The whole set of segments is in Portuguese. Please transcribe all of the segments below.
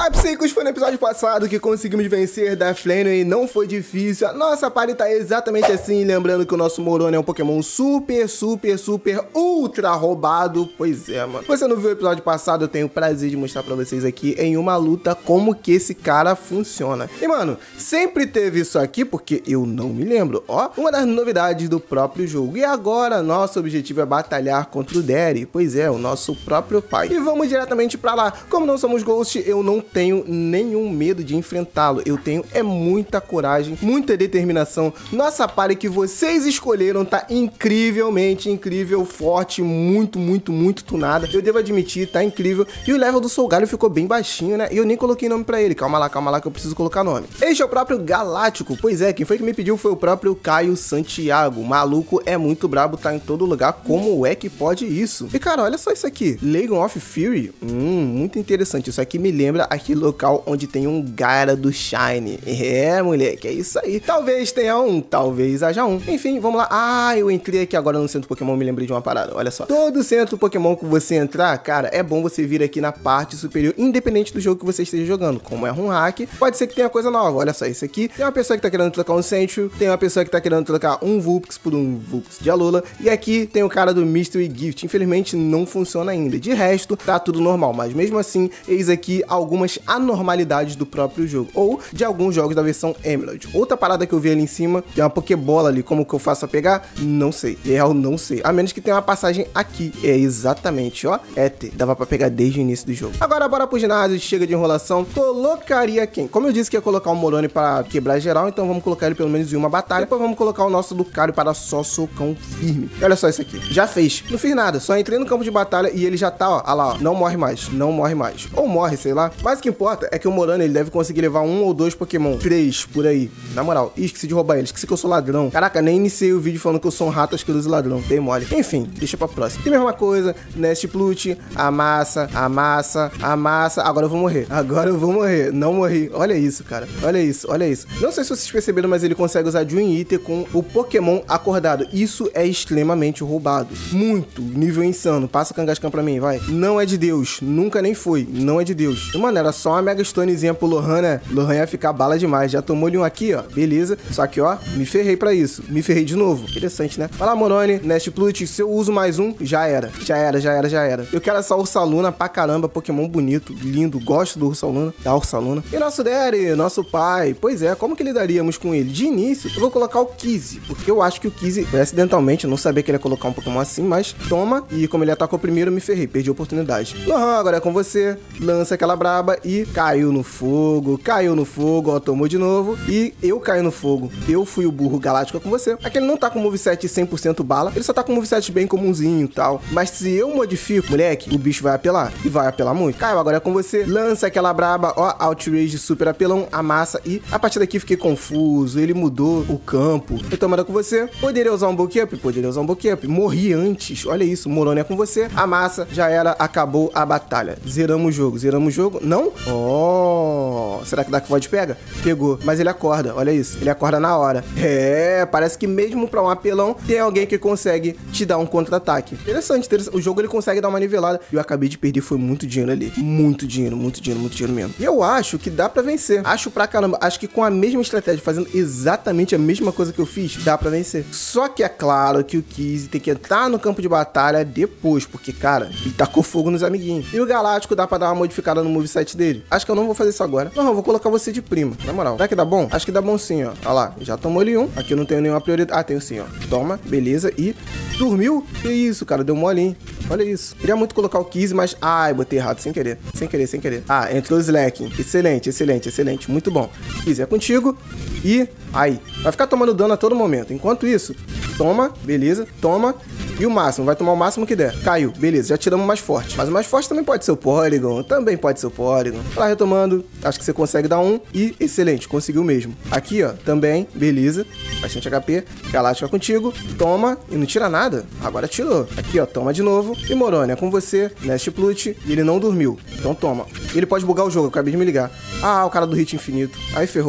Fala, Psicos, foi no episódio passado que conseguimos vencer da Flame e não foi difícil. A nossa party tá exatamente assim, lembrando que o nosso Moroni é um Pokémon super, ultra roubado. Pois é, mano. Você não viu o episódio passado, eu tenho o prazer de mostrar pra vocês aqui em uma luta como que esse cara funciona. E, mano, sempre teve isso aqui porque eu não me lembro. Ó, uma das novidades do próprio jogo. E agora, nosso objetivo é batalhar contra o Daddy. Pois é, o nosso próprio pai. E vamos diretamente pra lá. Como não somos Ghost, eu não tenho nenhum medo de enfrentá-lo. Eu tenho muita coragem, muita determinação. Nossa party que vocês escolheram tá incrivelmente incrível, forte, muito tunada. Eu devo admitir, tá incrível. E o level do Solgaleo ficou bem baixinho, né? E eu nem coloquei nome pra ele. Calma lá que eu preciso colocar nome. Este é o próprio Galáctico. Pois é, quem foi que me pediu foi o próprio Caio Santiago. O maluco é muito brabo, tá em todo lugar. Como é que pode isso? E cara, olha só isso aqui. Legion of Fury. Muito interessante. Isso aqui me lembra aquele local onde tem um Gyarados Shine. É, moleque, é isso aí. Talvez tenha um, talvez haja um. Enfim, vamos lá. Ah, eu entrei aqui agora no centro Pokémon, me lembrei de uma parada. Olha só. Todo centro Pokémon que você entrar, cara, é bom você vir aqui na parte superior, independente do jogo que você esteja jogando. Como é um hack, pode ser que tenha coisa nova. Olha só, isso aqui. Tem uma pessoa que tá querendo trocar um Sentry, tem uma pessoa que tá querendo trocar um Vulpix por um Vulpix de Alola. E aqui tem o cara do Mystery Gift. Infelizmente, não funciona ainda. De resto, tá tudo normal. Mas mesmo assim, eis aqui algumas anormalidades do próprio jogo. Ou de alguns jogos da versão Emerald. Outra parada que eu vi ali em cima, tem uma Pokébola ali. Como que eu faço a pegar? Não sei. Real, não sei. A menos que tenha uma passagem aqui. É exatamente, ó. Éter. Dava pra pegar desde o início do jogo. Agora, bora pro ginásio. Chega de enrolação. Colocaria quem? Como eu disse que ia colocar o Moroni pra quebrar geral, então vamos colocar ele pelo menos em uma batalha. Depois vamos colocar o nosso Lucario para só socão firme. E olha só isso aqui. Já fez. Não fiz nada. Só entrei no campo de batalha e ele já tá, ó. Olha lá, ó. Não morre mais. Não morre mais. Ou morre, sei lá. Mas o que importa é que o Moroni, ele deve conseguir levar um ou dois Pokémon. 3 por aí. Na moral. Ih, esqueci de roubar ele. Esqueci que eu sou ladrão. Caraca, nem iniciei o vídeo falando que eu sou um rato asqueroso ladrão. Dei mole. Enfim, deixa pra próxima. E mesma coisa. Nest Plut. Amassa. Agora eu vou morrer. Não morri. Olha isso, cara. Olha isso. Não sei se vocês perceberam, mas ele consegue usar Dream Eater com o Pokémon acordado. Isso é extremamente roubado. Muito. Nível insano. Passa o Kangaskhan pra mim, vai. Não é de Deus. Nunca nem foi. Não é de Deus. E, mano, era só uma Mega Stonezinha pro Lohan, né? Lohan ia ficar bala demais. Já tomou-lhe um aqui, ó. Beleza. Só que, ó, me ferrei pra isso. Me ferrei de novo. Interessante, né? Fala, Moroni. Nest Plut. Se eu uso mais um, já era. Eu quero essa Ursaluna pra caramba. Pokémon bonito, lindo. Gosto do Ursaluna. Da Ursaluna. E nosso Daddy, nosso pai. Pois é, como que lidaríamos com ele? De início, eu vou colocar o Kizzy. Porque eu acho que o Kizzy foi acidentalmente. Eu não sabia que ele ia colocar um Pokémon assim, mas toma. E como ele atacou primeiro, eu me ferrei. Perdi a oportunidade. Lohan, agora é com você. Lança aquela braba e caiu no fogo. Ó, tomou de novo. E eu caí no fogo. Eu fui o burro galáctico com você. Aqui ele não tá com moveset 100% bala. Ele só tá com moveset bem comumzinho e tal. Mas se eu modifico, moleque, o bicho vai apelar. E vai apelar muito. Caiu, agora é com você. Lança aquela braba. Ó, Outrage super apelão. Amassa. E a partir daqui fiquei confuso. Ele mudou o campo. Então, manda com você. Poderia usar um Bulk Up? Poderia usar um Bulk Up. Morri antes. Olha isso. Moroni é com você. Amassa. Já era. Acabou a batalha. Zeramos o jogo. Não? Oh. Será que Dark Void pega? Pegou. Mas ele acorda. Olha isso. Ele acorda na hora. É. Parece que mesmo pra um apelão, tem alguém que consegue te dar um contra-ataque. Interessante. O jogo ele consegue dar uma nivelada. Eu acabei de perder. Foi muito dinheiro ali. Muito dinheiro mesmo. E eu acho que dá pra vencer. Acho pra caramba. Acho que com a mesma estratégia, fazendo exatamente a mesma coisa que eu fiz, dá pra vencer. Só que é claro que o Kizzy tem que entrar no campo de batalha depois, porque, cara, ele tacou fogo nos amiguinhos. E o Galáctico dá pra dar uma modificada no moveset dele. Acho que eu não vou fazer isso agora. Não, eu vou colocar você de prima. Na moral. Será que dá bom? Acho que dá bom sim, ó. Olha lá. Já tomou ali um. Aqui eu não tenho nenhuma prioridade. Ah, tenho sim, ó. Toma. Beleza. E dormiu. Que isso, cara. Deu molinho. Olha isso. Queria muito colocar o Kizzy, mas... Ai, botei errado. Sem querer. Ah, entrou o Slaking. Excelente. Muito bom. Kizzy, é contigo. E... Aí. Vai ficar tomando dano a todo momento. Enquanto isso... Toma. Beleza. Toma. E o máximo. Vai tomar o máximo que der. Caiu. Beleza. Já tiramos o mais forte. Mas o mais forte também pode ser o Porygon. Lá retomando. Acho que você consegue dar um. E excelente. Conseguiu mesmo. Aqui, ó. Também. Beleza. Bastante HP. Galáctica contigo. Toma. E não tira nada. Agora tirou. Aqui, ó. Toma de novo. E Moroni é com você. Nest Plut. E ele não dormiu. Então toma. Ele pode bugar o jogo. Eu acabei de me ligar. Ah, o cara do hit infinito. Aí ferrou.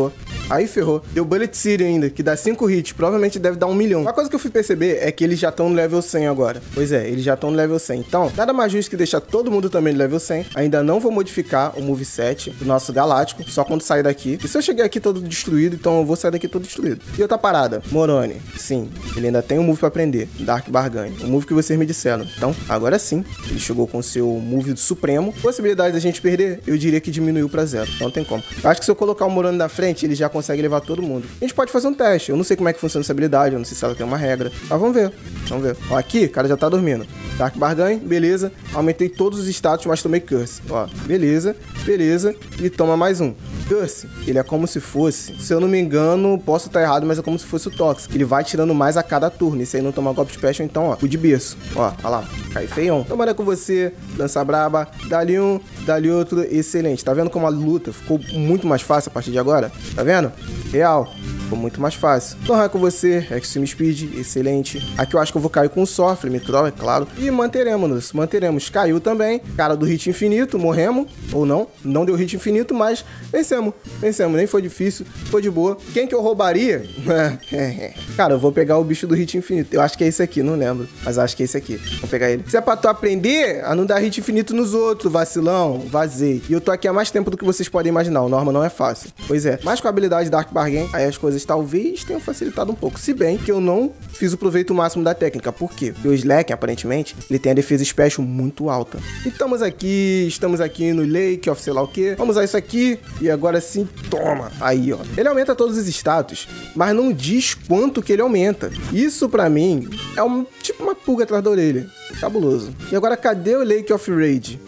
Aí ferrou. Deu Bullet City ainda, que dá 5 hits. Provavelmente deve dar 1 milhão. Uma coisa que eu fui perceber é que eles já estão no level 100 agora. Pois é, eles já estão no level 100. Então, nada mais justo que deixar todo mundo também no level 100. Ainda não vou modificar o moveset do nosso Galáctico, só quando sair daqui. E se eu cheguei aqui todo destruído, então eu vou sair daqui todo destruído. E outra parada, Moroni. Sim, ele ainda tem um move pra aprender. Dark Barganha. O move que vocês me disseram. Então, agora sim, ele chegou com o seu move supremo. Possibilidade da gente perder, eu diria que diminuiu pra 0. Então não tem como. Eu acho que se eu colocar o Moroni na frente, ele já consegue levar todo mundo. A gente pode fazer um teste. Eu não sei como é que funciona essa habilidade, eu não sei se ela tem uma regra. Mas vamos ver. Vamos ver. Ó, aqui, o cara já tá dormindo. Dark Bargain, beleza. Aumentei todos os status, mas tomei Curse. Ó, beleza, beleza. E toma mais um. Curse, ele é como se fosse, se eu não me engano, posso estar errado, mas é como se fosse o Toxic. Ele vai tirando mais a cada turno. Esse aí não toma golpe special, então, ó, o de berço. Ó lá, cai feião. Tomara com você, dança braba. Dali um, dali outro, excelente. Tá vendo como a luta ficou muito mais fácil a partir de agora? Tá vendo? Real. Ficou muito mais fácil. Torrar com você, Extreme Speed, excelente. Aqui eu acho que eu vou cair com o Sofre, Mithril, é claro. E manteremos. Caiu também. Cara do hit infinito, morremos. Ou não. Não deu hit infinito, mas vencemos. Nem foi difícil, foi de boa. Quem que eu roubaria? Cara, eu vou pegar o bicho do hit infinito. Eu acho que é esse aqui, não lembro. Mas acho que é esse aqui. Vou pegar ele. Se é pra tu aprender a não dar hit infinito nos outros, vacilão, vazei. E eu tô aqui há mais tempo do que vocês podem imaginar. O Norma não é fácil. Pois é. Mas com a habilidade Dark Bargain, aí as coisas talvez tenham facilitado um pouco. Se bem que eu não fiz o proveito máximo da técnica. Por quê? Porque o Slack, aparentemente, ele tem a defesa special muito alta. E estamos aqui no Lake of sei lá o que. Vamos usar isso aqui e agora sim, toma. Aí, ó. Ele aumenta todos os status, mas não diz quanto que ele aumenta. Isso pra mim é tipo uma pulga atrás da orelha. Cabuloso. E agora cadê o Lake of Rage?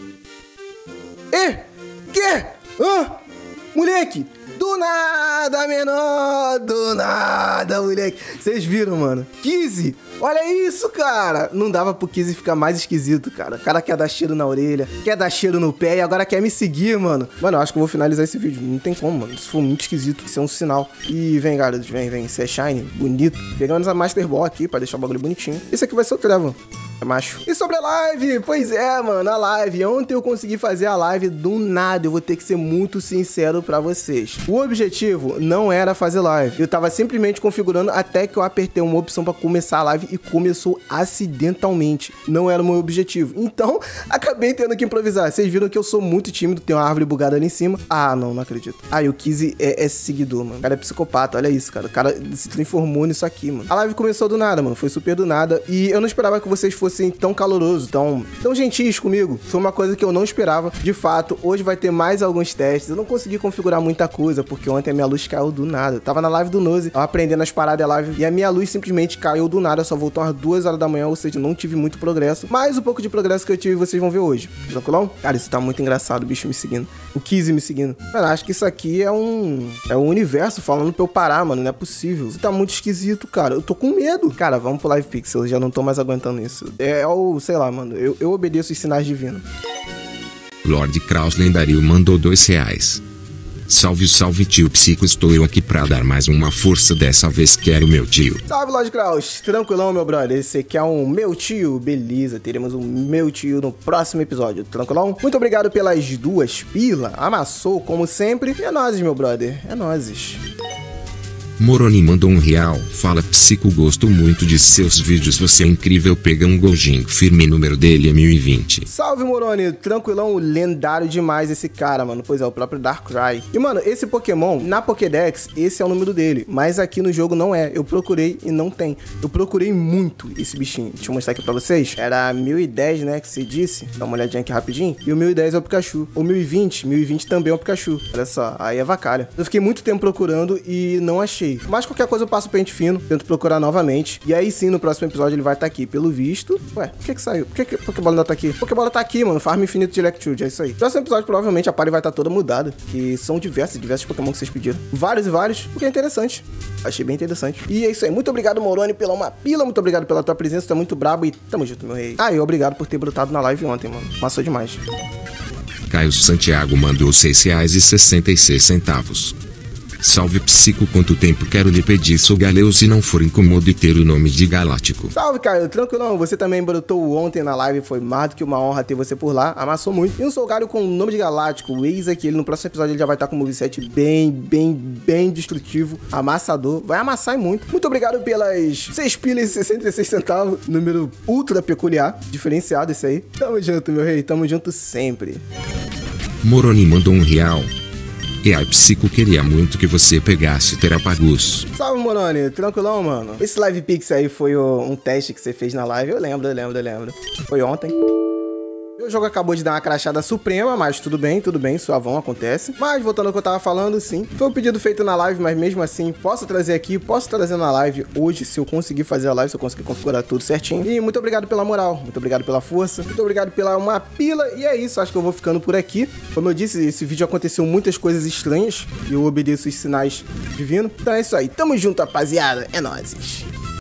Que? Moleque! Do nada, menor! Do nada, moleque! Vocês viram, mano? Kizzy! Olha isso, cara! Não dava pro Kizzy ficar mais esquisito, cara. O cara quer dar cheiro na orelha, quer dar cheiro no pé e agora quer me seguir, mano. Mano, eu acho que eu vou finalizar esse vídeo. Não tem como, mano. Isso foi muito esquisito. Isso é um sinal. E vem, garotos. Vem. Isso é shiny. Bonito. Pegamos a Master Ball aqui pra deixar o bagulho bonitinho. Esse aqui vai ser o Trevor. É macho. E sobre a live? Pois é, mano, a live. Ontem eu consegui fazer a live do nada. Eu vou ter que ser muito sincero pra vocês. O objetivo não era fazer live. Eu tava simplesmente configurando até que eu apertei uma opção pra começar a live e começou acidentalmente. Não era o meu objetivo. Então, acabei tendo que improvisar. Vocês viram que eu sou muito tímido. Tem uma árvore bugada ali em cima. Ah, não acredito. Ah, e o Kizzy é seguidor, mano. O cara é psicopata. Olha isso, cara. O cara se transformou nisso aqui, mano. A live começou do nada, mano. Foi super do nada. E eu não esperava que vocês fossem tão calorosos, tão gentis comigo. Foi uma coisa que eu não esperava. De fato, hoje vai ter mais alguns testes. Eu não consegui configurar muita coisa, porque ontem a minha luz caiu do nada. Eu tava na live do Nose, aprendendo as paradas da live, e a minha luz simplesmente caiu do nada. Só voltou às 2 horas da manhã, ou seja, não tive muito progresso. Mas o pouco de progresso que eu tive, vocês vão ver hoje. Tranquilão? Cara, isso tá muito engraçado, o bicho me seguindo. O Kizzy me seguindo. Mano, acho que isso aqui é um universo falando pra eu parar, mano. Não é possível. Isso tá muito esquisito, cara. Eu tô com medo. Cara, vamos pro Live Pixel. Eu já não tô mais aguentando isso. Sei lá, mano. Eu obedeço os sinais divinos. Lord Kraus Lendário mandou R$2. Salve tio Psico, estou eu aqui pra dar mais uma força, dessa vez quero meu tio. Salve Lord Kraus, tranquilão meu brother, esse aqui é um meu tio, beleza, teremos um meu tio no próximo episódio, tranquilão? Muito obrigado pelas 2 pila, amassou como sempre, e é nóis meu brother, é nóis. Moroni mandou R$1. Fala Psico, gosto muito de seus vídeos, você é incrível, pega um goldinho firme, número dele é 1020. Salve Moroni, tranquilão, lendário demais esse cara, mano, pois é, o próprio Darkrai. E mano, esse Pokémon, na Pokédex, esse é o número dele, mas aqui no jogo não é, eu procurei e não tem. Eu procurei muito esse bichinho, deixa eu mostrar aqui pra vocês, era 1010, né, que você disse, dá uma olhadinha aqui rapidinho, e o 1010 é o Pikachu, o 1020 também é o Pikachu, olha só, aí é vacalha. Eu fiquei muito tempo procurando e não achei. Mas qualquer coisa eu passo o pente fino, tento procurar novamente. E aí sim, no próximo episódio ele vai estar aqui. Pelo visto... Ué, por que saiu? Por que Pokébola ainda tá aqui? Pokébola tá aqui, mano. Farm infinito de Electrode, é isso aí. No próximo episódio, provavelmente, a party vai estar toda mudada. Que são diversos Pokémon que vocês pediram. Vários, porque é interessante. Achei bem interessante. E é isso aí. Muito obrigado, Moroni, pela uma pila. Muito obrigado pela tua presença. Tu é muito brabo e tamo junto, meu rei. Ah, e obrigado por ter brotado na live ontem, mano. Passou demais. Caio Santiago mandou R$6,66. Salve Psico, quanto tempo quero lhe pedir, sou galeu, se não for incômodo ter o nome de Galáctico. Salve, Caio, tranquilão, você também brotou ontem na live, foi mais do que uma honra ter você por lá, amassou muito. E um Solgário com o nome de Galáctico, eis aqui, ele no próximo episódio ele já vai estar com um moveset bem destrutivo, amassador, vai amassar e muito. Muito obrigado pelas 6 pilas e 66 centavos, número ultra peculiar, diferenciado esse aí. Tamo junto, meu rei, tamo junto sempre. Moroni mandou R$1. E a Psico queria muito que você pegasse Terapagus. Salve, Moroni, tranquilão, mano. Esse Live Pix aí foi um teste que você fez na live, eu lembro. Foi ontem. O jogo acabou de dar uma crachada suprema, mas tudo bem, suavão, acontece. Mas voltando ao que eu tava falando, sim, foi um pedido feito na live, mas mesmo assim, posso trazer aqui, posso trazer na live hoje, se eu conseguir fazer a live, se eu conseguir configurar tudo certinho. E muito obrigado pela moral, muito obrigado pela força, muito obrigado pela uma pila, e é isso, acho que eu vou ficando por aqui. Como eu disse, esse vídeo aconteceu muitas coisas estranhas, e eu obedeço os sinais divinos. Então é isso aí, tamo junto, rapaziada, é nóis.